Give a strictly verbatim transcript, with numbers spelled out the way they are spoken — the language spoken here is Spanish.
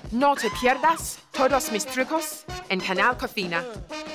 No te pierdas todos mis trucos en Canal Cocina.